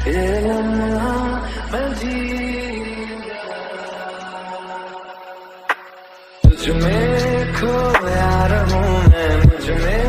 ये लम्हा मैं जी तुझ में खोया रहूं मैं, मुझ में